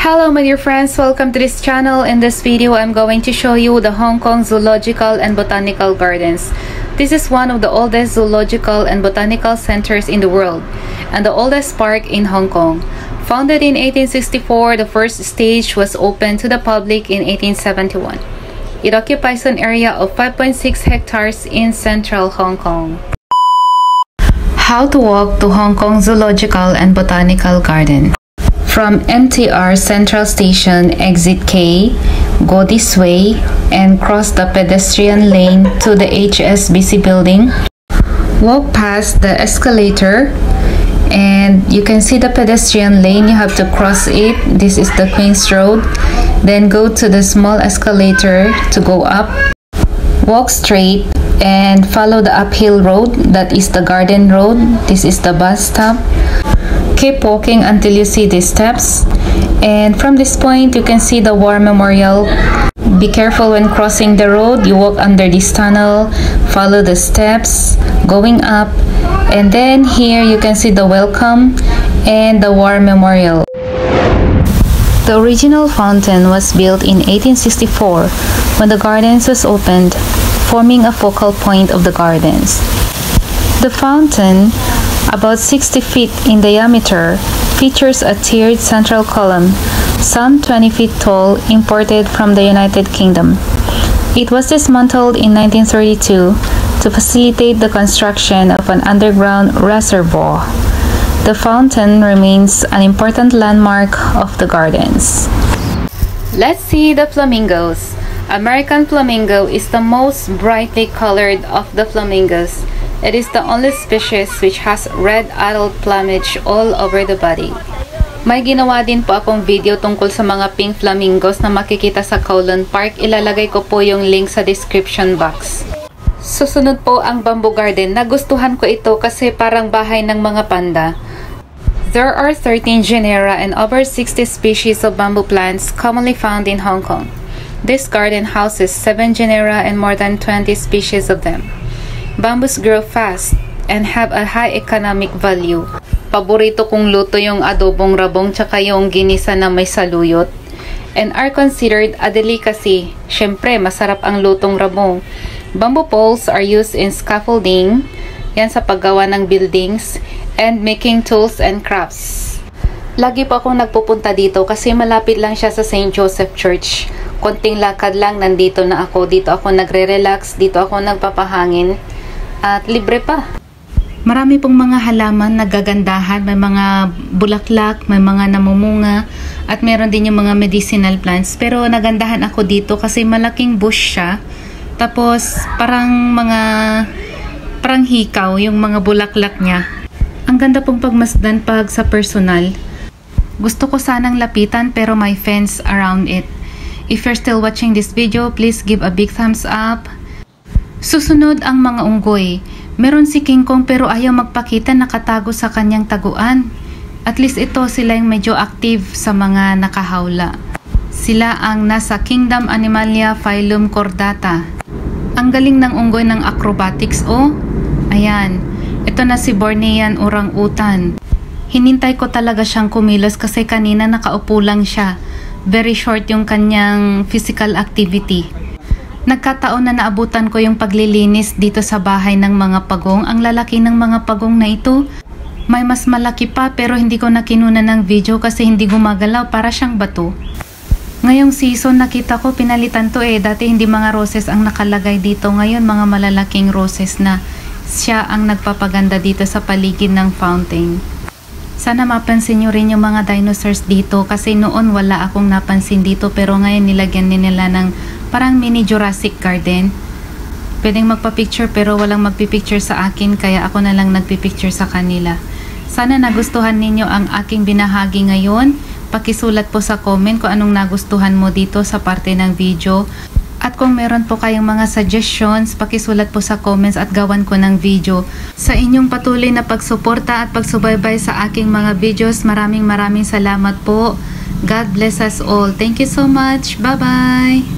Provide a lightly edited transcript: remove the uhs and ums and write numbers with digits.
Hello my dear friends, welcome to this channel. In this video, I'm going to show you the Hong Kong Zoological and Botanical Gardens. This is one of the oldest zoological and botanical centers in the world and the oldest park in Hong Kong. Founded in 1864, the first stage was opened to the public in 1871. It occupies an area of 5.6 hectares in central Hong Kong. How to walk to Hong Kong Zoological and Botanical Garden. From MTR Central Station, Exit K, go this way and cross the pedestrian lane to the HSBC building. Walk past the escalator and you can see the pedestrian lane. You have to cross it. This is the Queen's Road. Then go to the small escalator to go up. Walk straight and follow the uphill road. That is the Garden Road. This is the bus stop. Keep walking until you see these steps, and from this point you can see the War Memorial. Be careful when crossing the road. You walk under this tunnel, follow the steps going up, and then here you can see the welcome and the War Memorial. The original fountain was built in 1864 when the gardens was opened, forming a focal point of the gardens. The fountain, about 60 feet in diameter, features a tiered central column, some 20 feet tall, imported from the United Kingdom. It was dismantled in 1932 to facilitate the construction of an underground reservoir. The fountain remains an important landmark of the gardens. Let's see the flamingos. American flamingo is the most brightly colored of the flamingos. It is the only species which has red adult plumage all over the body. May ginawa din po akong video tungkol sa mga pink flamingos na makikita sa Kowloon Park. Ilalagay ko po yung link sa description box. Susunod po ang bamboo garden. Nagustuhan ko ito kasi parang bahay ng mga panda. There are 13 genera and over 60 species of bamboo plants commonly found in Hong Kong. This garden houses 7 genera and more than 20 species of them. Bamboos grow fast and have a high economic value. Paborito kong luto yung adobong rabong tsaka yung ginisa na may saluyot, and are considered a delicacy. Syempre, masarap ang lutong rabong. Bamboo poles are used in scaffolding, yan sa paggawa ng buildings, and making tools and crafts. Lagi pa akong nagpupunta dito kasi malapit lang siya sa St. Joseph Church. Konting lakad lang, nandito na ako. Dito ako nagre-relax, dito ako nagpapahangin. At libre pa. Marami pong mga halaman na gagandahan, may mga bulaklak, may mga namumunga, at meron din yung mga medicinal plants. Pero nagandahan ako dito kasi malaking bush siya. Tapos parang hikaw yung mga bulaklak niya. Ang ganda pong pagmasdan pag sa personal. Gusto ko sanang lapitan pero may fence around it. If you're still watching this video, please give a big thumbs up. Susunod ang mga unggoy. Meron si King Kong pero ayaw magpakita, nakatago sa kanyang taguan. At least ito sila yung medyo active sa mga nakahawla. Sila ang nasa Kingdom Animalia phylum Chordata. Ang galing ng unggoy ng acrobatics, oh. Ayan. Ito na si Bornean orangutan. Hinintay ko talaga siyang kumilos kasi kanina nakaupo lang siya. Very short yung kanyang physical activity. Nagkataon na naabutan ko yung paglilinis dito sa bahay ng mga pagong. Ang lalaki ng mga pagong na ito. May mas malaki pa pero hindi ko nakinuna ng video kasi hindi gumagalaw, para siyang bato. Ngayong season nakita ko pinalitan to eh. Dati hindi mga roses ang nakalagay dito. Ngayon mga malalaking roses na. Siya ang nagpapaganda dito sa paligid ng fountain. Sana mapansin nyo rin yung mga dinosaurs dito kasi noon wala akong napansin dito pero ngayon nilagyan nila ng parang mini Jurassic Garden. Pwedeng magpa-picture pero walang magpipicture sa akin kaya ako na lang nagpipicture sa kanila. Sana nagustuhan ninyo ang aking binahagi ngayon. Pakisulat po sa comment kung anong nagustuhan mo dito sa parte ng video. At kung meron po kayong mga suggestions, pakisulat po sa comments at gawan ko ng video. Sa inyong patuloy na pagsuporta at pagsubaybay sa aking mga videos, maraming salamat po. God bless us all. Thank you so much. Bye-bye!